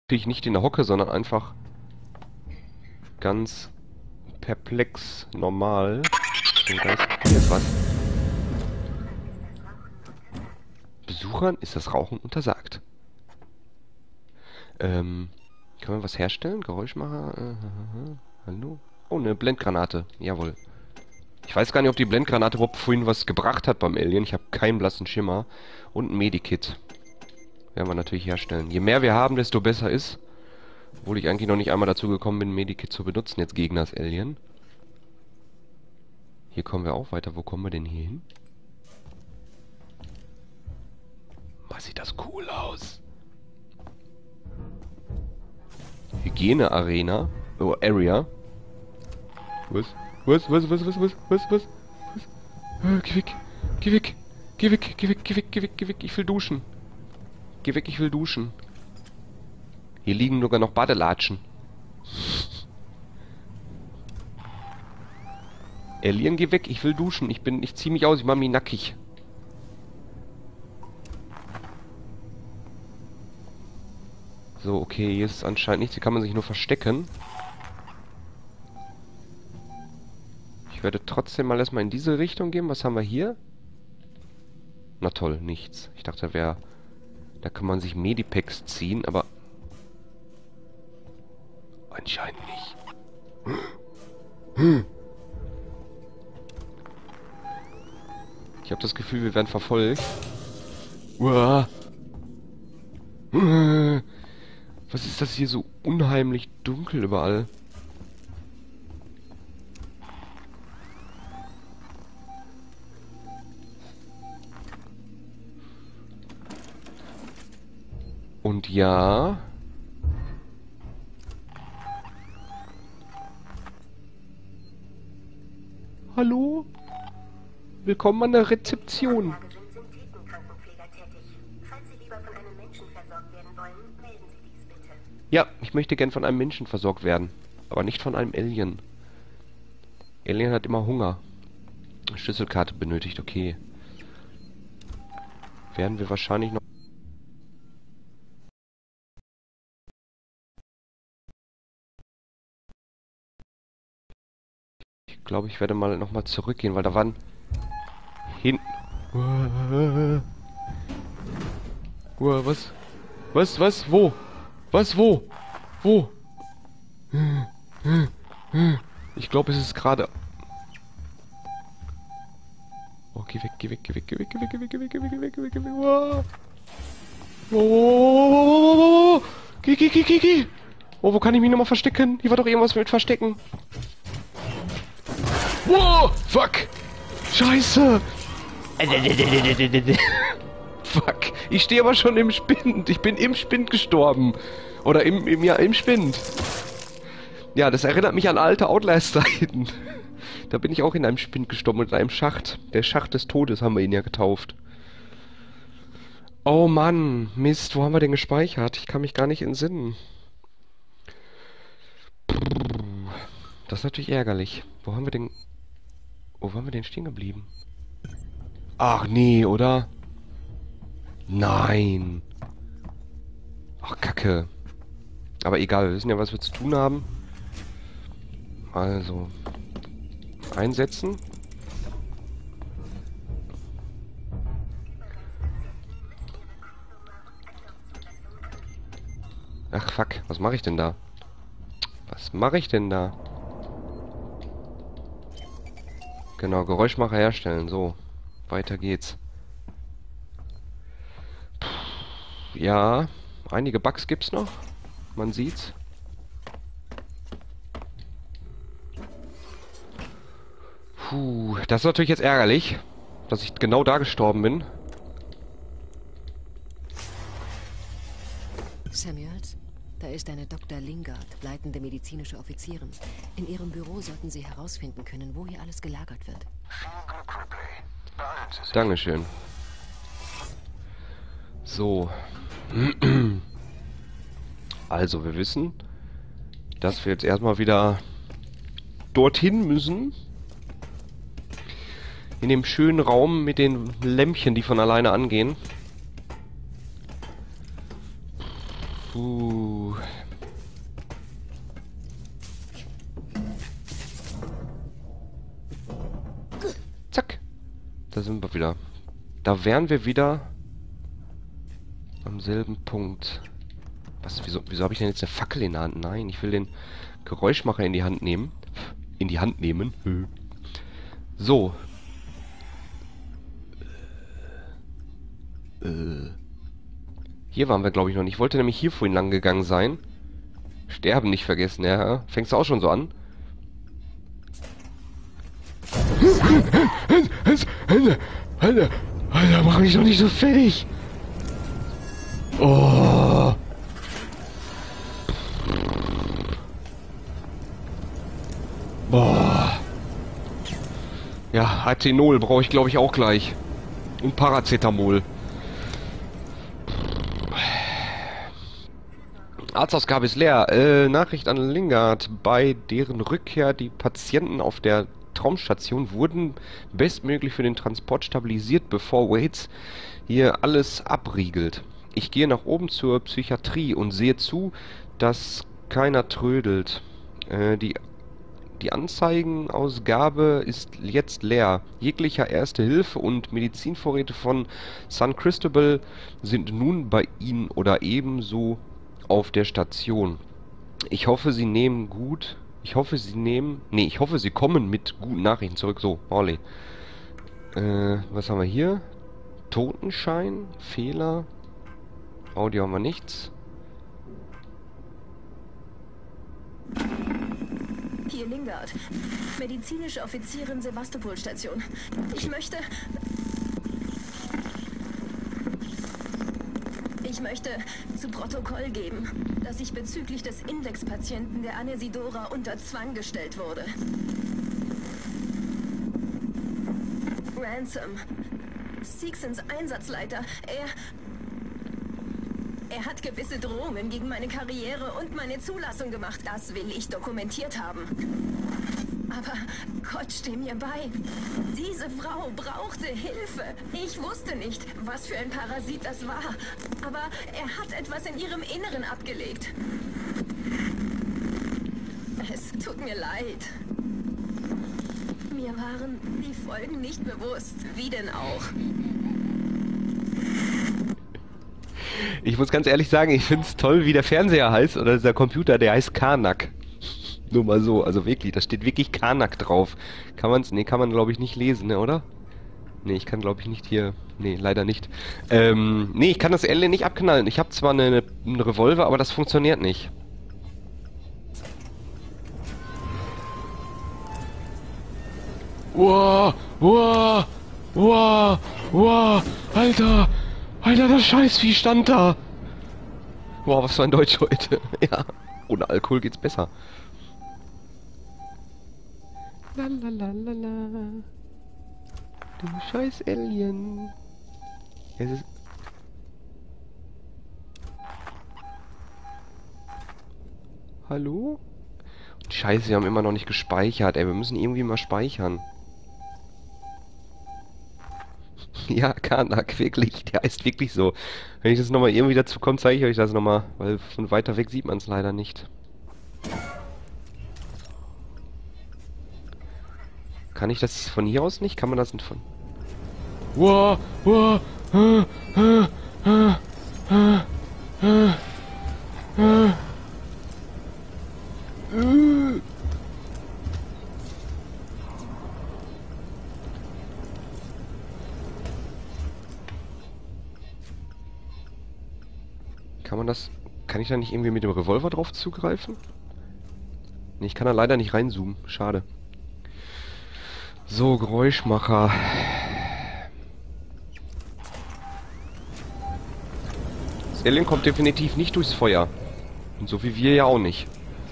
Natürlich nicht in der Hocke, sondern einfach ganz perplex, normal. So, da ist was. Besuchern ist das Rauchen untersagt. Können wir was herstellen? Geräuschmacher? Hallo? Oh, eine Blendgranate. Jawohl. Ich weiß gar nicht, ob die Blendgranate überhaupt vorhin was gebracht hat beim Alien. Ich habe keinen blassen Schimmer. Und ein Medikit. Werden wir natürlich herstellen. Je mehr wir haben, desto besser ist. Obwohl ich eigentlich noch nicht einmal dazu gekommen bin, ein Medikit zu benutzen, jetzt gegen das Alien. Hier kommen wir auch weiter. Wo kommen wir denn hier hin? Was sieht das cool aus? Hygiene-Arena. Oh, Area. Was? Was? Geh weg. Geh weg. Geh weg. Geh weg. Geh weg. Geh weg. Geh weg. Ich will duschen. Geh weg, ich will duschen. Hier liegen sogar noch Badelatschen. Alien, geh weg, ich will duschen. Ich zieh mich aus, ich mach mich nackig. So, okay, hier ist anscheinend nichts. Hier kann man sich nur verstecken. Ich werde trotzdem mal erstmal in diese Richtung gehen. Was haben wir hier? Na toll, nichts. Ich dachte, da kann man sich Medipacks ziehen, aber anscheinend nicht. Ich habe das Gefühl, wir werden verfolgt. Uah. Was ist das hier so unheimlich dunkel überall? Und ja... Hallo? Willkommen an der Rezeption. Ja, ich möchte gern von einem Menschen versorgt werden. Aber nicht von einem Alien. Alien hat immer Hunger. Schlüsselkarte benötigt, okay. Werden wir wahrscheinlich noch... Ich glaube, ich werde mal nochmal zurückgehen, weil da waren... Hinten... Was? Was? Wo? Was? Wo? Wo? Ich glaube, es ist gerade... Oh, geh weg, geh weg, geh weg, geh weg, geh weg, geh weg, geh weg, geh weg, geh weg, geh weg, geh weg. Wow. Geh. Oh, wo kann ich mich nochmal verstecken? Hier war doch irgendwas mit Verstecken. Wow, fuck. Scheiße. Fuck. Ich stehe aber schon im Spind. Ich bin im Spind gestorben. Oder im Spind. Ja, das erinnert mich an alte Outlast-Zeiten. Da bin ich auch in einem Spind gestorben, in einem Schacht. Der Schacht des Todes haben wir ihn ja getauft. Oh Mann, Mist, wo haben wir denn gespeichert? Ich kann mich gar nicht entsinnen. Das ist natürlich ärgerlich. Wo haben wir denn stehen geblieben? Ach nee, oder? Nein. Ach, Kacke. Aber egal, wir wissen ja, was wir zu tun haben. Also. Einsetzen. Ach, fuck. Was mache ich denn da? Was mache ich denn da? Genau, Geräuschmacher herstellen. So. Weiter geht's. Ja, einige Bugs gibt's noch. Man sieht's. Puh, das ist natürlich jetzt ärgerlich, dass ich genau da gestorben bin. Samuels, da ist eine Dr. Lingard, leitende medizinische Offizierin. In ihrem Büro sollten Sie herausfinden können, wo hier alles gelagert wird. Dankeschön. So. Also, wir wissen, dass wir jetzt erstmal wieder dorthin müssen. In dem schönen Raum mit den Lämpchen, die von alleine angehen. Puh. da sind wir wieder. Da wären wir wieder am selben Punkt. Was, wieso habe ich denn jetzt eine Fackel in der Hand? Nein, ich will den Geräuschmacher in die Hand nehmen. In die Hand nehmen. So. Hier waren wir, glaube ich, noch nicht. Ich wollte nämlich hier vorhin lang gegangen sein. Sterben nicht vergessen, ja. Fängst du auch schon so an? Alter, mach mich doch nicht so fertig. Oh. Boah. Ja, Atenol brauche ich, glaube ich, auch gleich. Und Paracetamol. Arztausgabe ist leer. Nachricht an Lingard. Bei deren Rückkehr die Patienten auf der Traumstation wurden bestmöglich für den Transport stabilisiert, bevor Waits hier alles abriegelt. Ich gehe nach oben zur Psychiatrie und sehe zu, dass keiner trödelt. Die Anzeigenausgabe ist jetzt leer. Jeglicher Erste Hilfe und Medizinvorräte von San Cristobal sind nun bei Ihnen oder ebenso auf der Station. Ich hoffe, Sie nehmen gut. Ich hoffe, Sie kommen mit guten Nachrichten zurück. So, Morley. Was haben wir hier? Totenschein, Fehler. Audio haben wir nichts. Hier Lingard, medizinische Offizierin Sevastopol-Station. Ich möchte zu Protokoll geben, dass ich bezüglich des Indexpatienten der Anesidora unter Zwang gestellt wurde. Ransom, Seegsons Einsatzleiter, er hat gewisse Drohungen gegen meine Karriere und meine Zulassung gemacht. Das will ich dokumentiert haben. Aber Gott, steh mir bei. Diese Frau brauchte Hilfe. Ich wusste nicht, was für ein Parasit das war. Aber er hat etwas in ihrem Inneren abgelegt. Es tut mir leid. Mir waren die Folgen nicht bewusst. Wie denn auch? Ich muss ganz ehrlich sagen, ich finde es toll, wie der Fernseher heißt, oder dieser Computer, der heißt Karnak. Nur mal so, also wirklich, da steht wirklich Karnak drauf. Kann man glaube ich nicht lesen, ne, oder? Ne, ich kann glaube ich nicht hier, ne, leider nicht. Ne, ich kann das Alien nicht abknallen. Ich habe zwar einen Revolver, aber das funktioniert nicht. Wow, wow, wow, wow, Alter, das Scheißvieh stand da. Wow, was für ein Deutsch heute. Ja, ohne Alkohol geht's besser. Lalalala. Du scheiß Alien. Es ist... Hallo? Scheiße, wir haben immer noch nicht gespeichert, ey. Wir müssen irgendwie mal speichern. Ja, Karnak, wirklich. Der heißt wirklich so. Wenn ich das nochmal irgendwie dazu komme, zeige ich euch das nochmal. Weil von weiter weg sieht man es leider nicht. Kann ich das von hier aus nicht? Kann man das nicht von... Wow, wow, Kann man das... Kann ich da nicht irgendwie mit dem Revolver drauf zugreifen? Ne, ich kann da leider nicht reinzoomen. Schade. So, Geräuschmacher. Das Alien kommt definitiv nicht durchs Feuer. Und so wie wir ja auch nicht.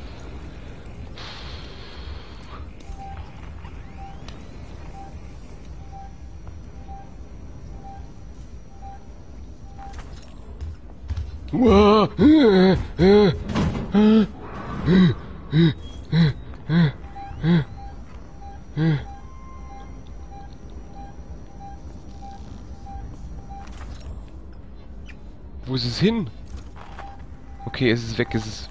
Wo ist es hin? Okay, es ist weg, es ist...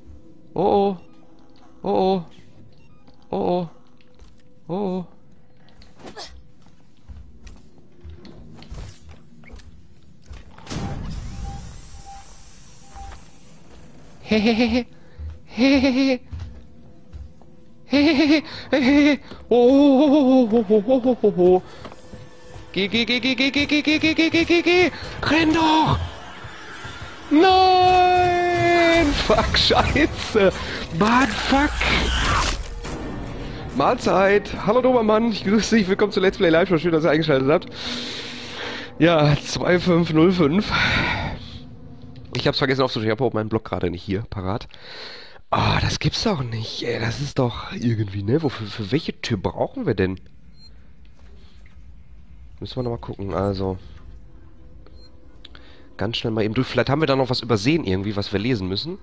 Oh, oh. Oh, oh. Oh, oh. Oh, oh. Hehehehe. Hehehehe. Hehehehe. Hehehe. Oh, oh, oh, oh, oh, oh, oh. Geh. Renn doch! Nein! Fuck, scheiße! Mann, fuck! Mahlzeit! Hallo Dobermann, ich grüße dich, willkommen zu Let's Play Live Show, schön, dass ihr eingeschaltet habt. Ja, 2505. Ich hab's vergessen aufzustellen, ich habe auch meinen Blog gerade nicht hier, parat. Ah, das gibt's doch nicht, ey, das ist doch irgendwie, ne? Für welche Tür brauchen wir denn? Müssen wir nochmal gucken, also. Ganz schnell mal eben durch. Vielleicht haben wir da noch was übersehen irgendwie, was wir lesen müssen.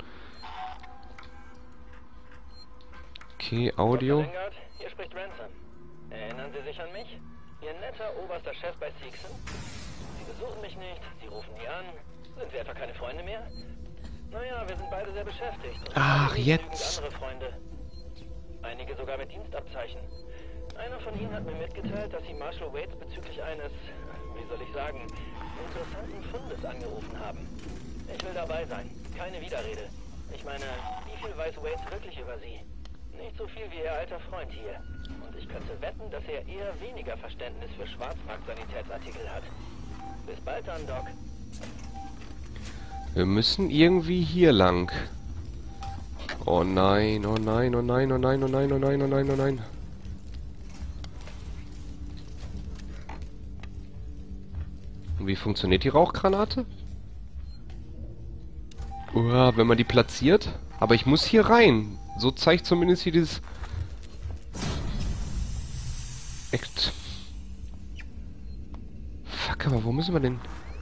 Okay, Audio. Dr. Lingard, hier spricht Ransom. Erinnern Sie sich an mich? Ihr netter oberster Chef bei Seegson? Sie besuchen mich nicht, Sie rufen nie an. Sind wir etwa keine Freunde mehr? Naja, wir sind beide sehr beschäftigt. Und Ach, haben jetzt. andere Freunde. Einige sogar mit Dienstabzeichen. Einer von ihnen hat mir mitgeteilt, dass sie Marshall Waits bezüglich eines, wie soll ich sagen, interessanten Fundes angerufen haben. Ich will dabei sein. Keine Widerrede. Ich meine, wie viel weiß Waits wirklich über sie? Nicht so viel wie ihr alter Freund hier. Und ich könnte wetten, dass er eher weniger Verständnis für Schwarzmarkt-Sanitätsartikel hat. Bis bald dann, Doc. Wir müssen irgendwie hier lang. Oh nein, oh nein, oh nein, oh nein, oh nein, oh nein, oh nein, oh nein. Und wie funktioniert die Rauchgranate? Wenn man die platziert. Aber ich muss hier rein. So zeigt zumindest hier dieses... Echt. Fuck, aber wo müssen wir denn...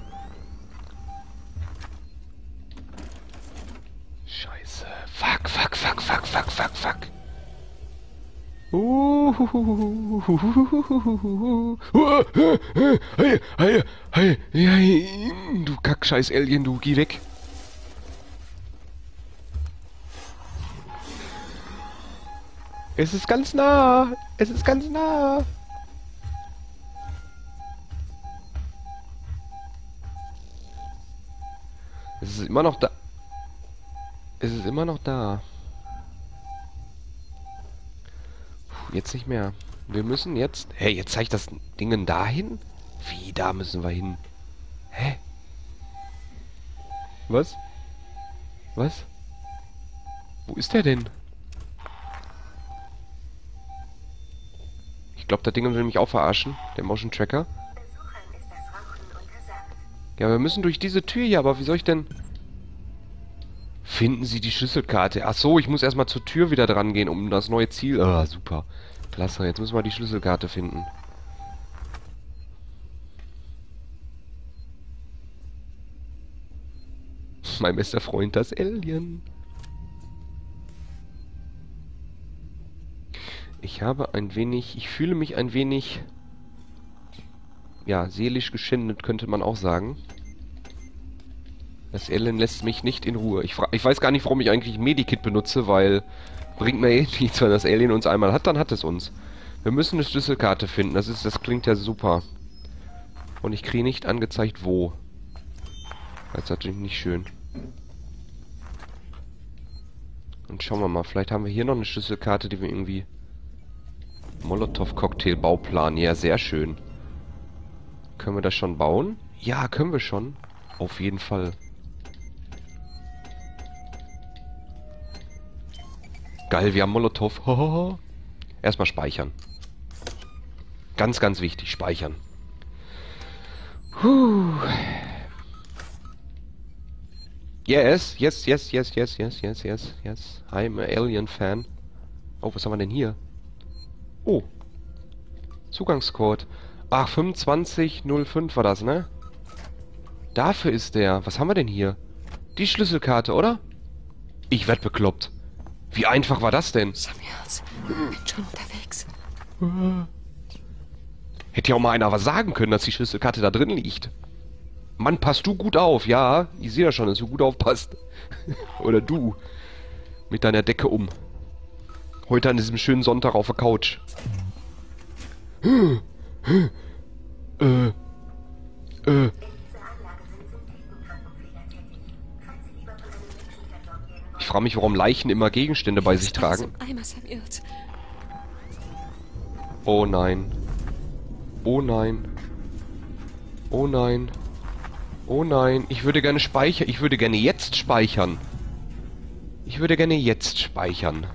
Scheiße. Fuck. Du Kackscheiß Alien, du, geh weg. Es ist ganz nah. Es ist ganz nah. Es ist immer noch da. Es ist immer noch da. Puh, jetzt nicht mehr. Wir müssen jetzt... Hey, jetzt zeigt das Ding dahin? Wie, da müssen wir hin? Hä? Was? Was? Wo ist der denn? Ich glaube, der Ding will mich auch verarschen. Der Motion Tracker. Ja, wir müssen durch diese Tür hier, aber wie soll ich denn... Finden Sie die Schlüsselkarte. Ach so, ich muss erstmal zur Tür wieder dran gehen, um das neue Ziel... Ah, super. Klasse, jetzt müssen wir die Schlüsselkarte finden. Mein bester Freund, das Alien. Ich fühle mich ein wenig... Ja, seelisch geschändet, könnte man auch sagen. Das Alien lässt mich nicht in Ruhe. Ich weiß gar nicht, warum ich eigentlich ein Medikit benutze, weil... Bringt mir eh nichts, wenn das Alien uns einmal hat, dann hat es uns. Wir müssen eine Schlüsselkarte finden. Das klingt ja super. Und ich kriege nicht angezeigt, wo. Das ist natürlich nicht schön. Und schauen wir mal, vielleicht haben wir hier noch eine Schlüsselkarte, die wir irgendwie... Molotow-Cocktail-Bauplan. Ja, sehr schön. Können wir das schon bauen? Ja, können wir schon. Auf jeden Fall. Geil, wir haben Molotow. Erstmal speichern. Ganz, ganz wichtig, speichern. Yes. I'm an Alien Fan. Oh, was haben wir denn hier? Oh. Zugangscode. Ach, 2505 war das, ne? Dafür ist der. Was haben wir denn hier? Die Schlüsselkarte, oder? Ich werd bekloppt. Wie einfach war das denn? Samuels, bin schon unterwegs. Hätte ja auch mal einer was sagen können, dass die Schlüsselkarte da drin liegt. Mann, passt du gut auf, ja? Ich sehe ja schon, dass du gut aufpasst. Oder du. Mit deiner Decke um. Heute an diesem schönen Sonntag auf der Couch. Ich frage mich, warum Leichen immer Gegenstände bei sich tragen. Oh nein. Oh nein. Oh nein. Oh nein. Ich würde gerne speichern. Ich würde gerne jetzt speichern. Ich würde gerne jetzt speichern.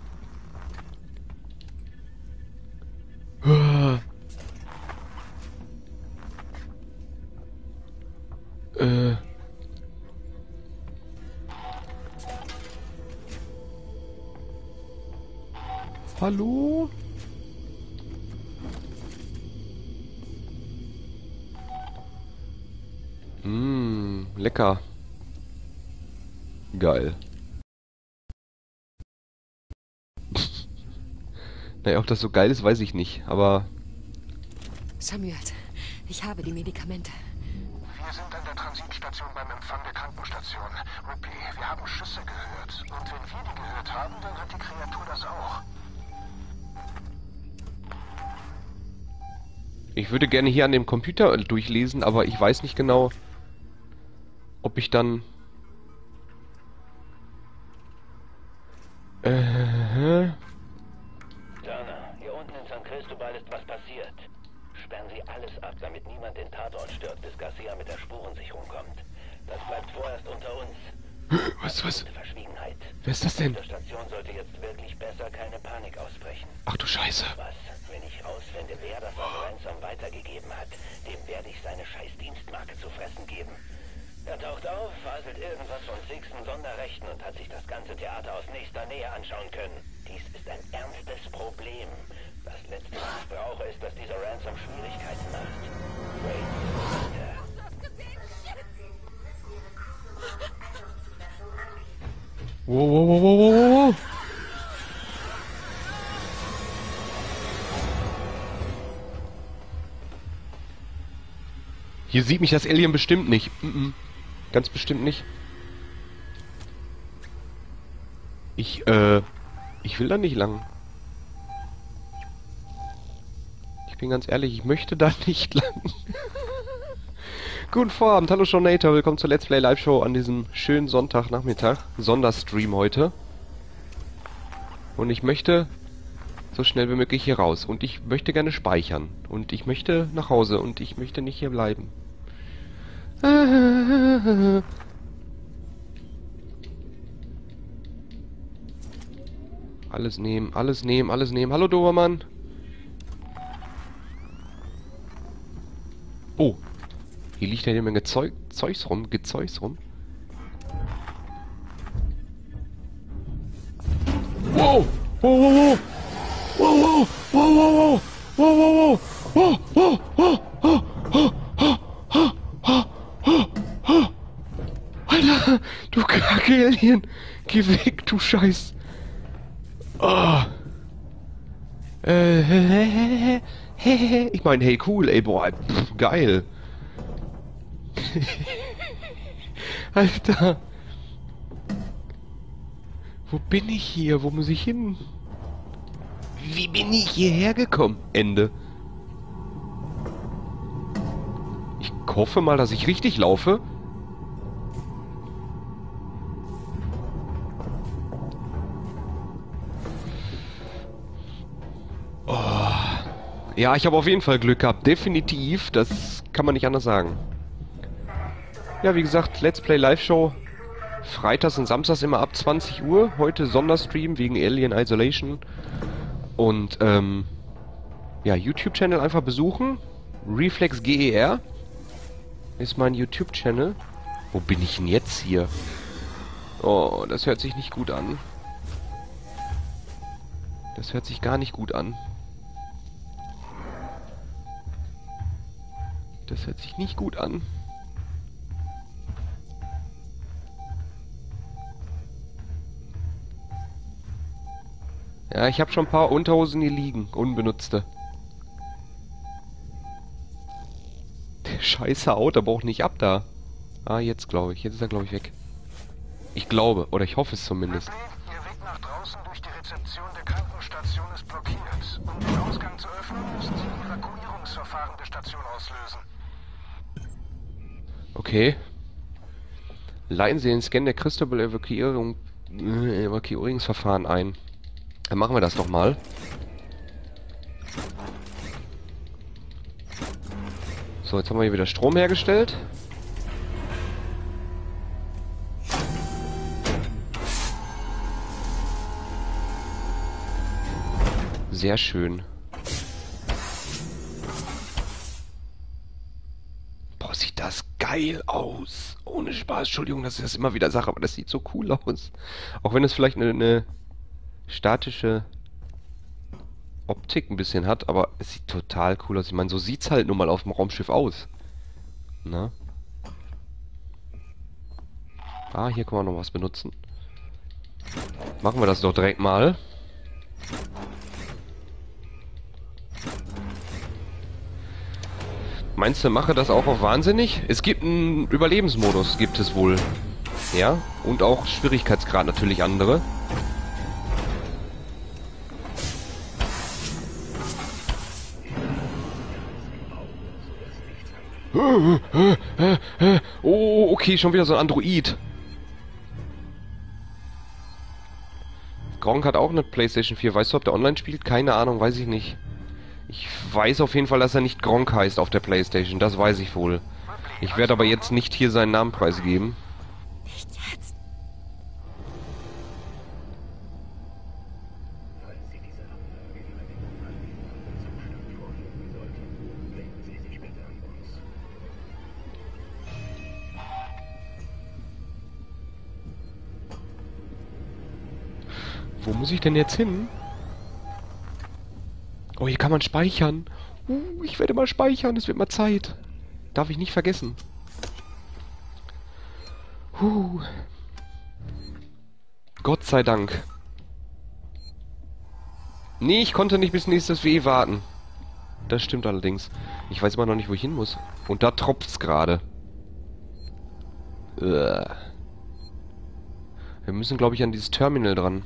Hallo? Lecker. Geil. Naja, ob das so geil ist, weiß ich nicht, aber... Samuel, ich habe die Medikamente. Wir sind an der Transitstation beim Empfang der Krankenstation. Ripley, wir haben Schüsse gehört. Und wenn wir die gehört haben, dann hat die Kreatur das auch. Ich würde gerne hier an dem Computer durchlesen, aber ich weiß nicht genau, ob ich dann... Turner, hier unten in San Cristobal ist was passiert. Sperren Sie alles ab, damit niemand den Tatort stört, bis Garcia mit der Spurensicherung kommt. Das bleibt vorerst unter uns. Was? Verschwiegenheit. Wer ist das denn? Der Station sollte jetzt wirklich besser keine Panik ausbrechen. Ach du Scheiße. Was, wenn ich rausfinde, wer das an Ransom weitergegeben hat, dem werde ich seine scheiß Dienstmarke zu fressen geben. Er taucht auf, faselt irgendwas von Sixten Sonderrechten und hat sich das ganze Theater aus nächster Nähe anschauen können. Dies ist ein ernstes Problem. Das Letzte, was ich brauche, ist, dass dieser Ransom Schwierigkeiten macht. Wow. Hier sieht mich das Alien bestimmt nicht. Ganz bestimmt nicht. Ich will da nicht lang. Ich bin ganz ehrlich, ich möchte da nicht lang. Guten Vorabend, hallo Shownator, willkommen zur Let's Play Live Show an diesem schönen Sonntagnachmittag. Sonderstream heute. Und ich möchte so schnell wie möglich hier raus. Und ich möchte gerne speichern. Und ich möchte nach Hause. Und ich möchte nicht hier bleiben. Alles nehmen, alles nehmen, alles nehmen. Hallo Dobermann. Oh. Hier liegt ja eine Menge Zeugs rum. Wow! Wow! Wow! Wow! Wow! Wow! Wow! Alter, du Kacke-Alien! Geh weg, du Scheiß! Oh. Ich meine, hey, cool, ey, boah, geil! Alter! Wo bin ich hier? Wo muss ich hin? Wie bin ich hierher gekommen? Ende. Ich hoffe mal, dass ich richtig laufe. Oh. Ja, ich habe auf jeden Fall Glück gehabt. Definitiv. Das kann man nicht anders sagen. Ja, wie gesagt, Let's Play Live Show. Freitags und Samstags immer ab 20 Uhr. Heute Sonderstream wegen Alien Isolation. Und, ja, YouTube-Channel einfach besuchen. Reflex GER ist mein YouTube-Channel. Wo bin ich denn jetzt hier? Oh, das hört sich nicht gut an. Das hört sich gar nicht gut an. Das hört sich nicht gut an. Ja, ich habe schon ein paar Unterhosen hier liegen, unbenutzte. Der Scheiße haut aber auch nicht ab da. Ah, jetzt glaube ich. Jetzt ist er, glaube ich, weg. Ich glaube, oder ich hoffe es zumindest. Ripley, ihr Detonation auslösen. Okay. Leiten Sie den Scan der Crystal Evakuierungsverfahren ein. Dann machen wir das doch mal. So, jetzt haben wir hier wieder Strom hergestellt. Sehr schön. Boah, sieht das geil aus. Ohne Spaß, Entschuldigung, dass ich das immer wieder sage, aber das sieht so cool aus. Auch wenn es vielleicht eine statische Optik ein bisschen hat, aber es sieht total cool aus. Ich meine, so sieht's halt nun mal auf dem Raumschiff aus. Na? Ah, hier können wir noch was benutzen. Machen wir das doch direkt mal. Meinst du, mache das auch auf wahnsinnig? Es gibt einen Überlebensmodus, gibt es wohl. Ja, und auch Schwierigkeitsgrad natürlich andere. Oh, okay, schon wieder so ein Android. Gronk hat auch eine PlayStation 4. Weißt du, ob der online spielt? Keine Ahnung, weiß ich nicht. Ich weiß auf jeden Fall, dass er nicht Gronk heißt auf der PlayStation. Das weiß ich wohl. Ich werde aber jetzt nicht hier seinen Namen preisgeben. Nicht jetzt. Wo muss ich denn jetzt hin? Oh, hier kann man speichern. Ich werde mal speichern. Es wird mal Zeit. Darf ich nicht vergessen. Gott sei Dank. Nee, ich konnte nicht bis nächstes WE warten. Das stimmt allerdings. Ich weiß immer noch nicht, wo ich hin muss. Und da tropft's gerade. Wir müssen, glaube ich, an dieses Terminal dran.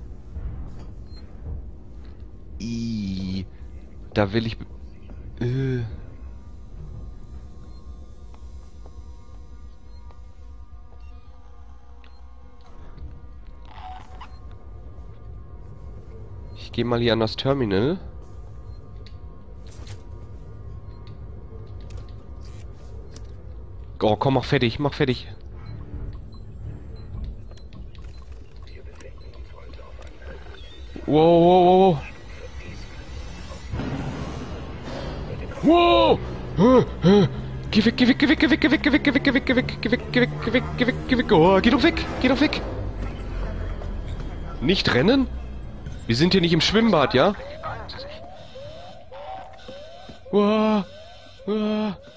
Da will ich... Ich gehe mal hier an das Terminal. Oh, komm, mach fertig, mach fertig. Wow, wow, wow, wow. Wow! Geh weg, geh weg, geh weg, geh weg, geh weg, geh weg, geh weg, geh weg, geh weg, geh weg, geh weg, geh weg, geh weg, geh weg. Oh, geh doch weg, geh doch weg. Nicht rennen? Wir sind hier nicht im Schwimmbad, ja? Wow! Wow!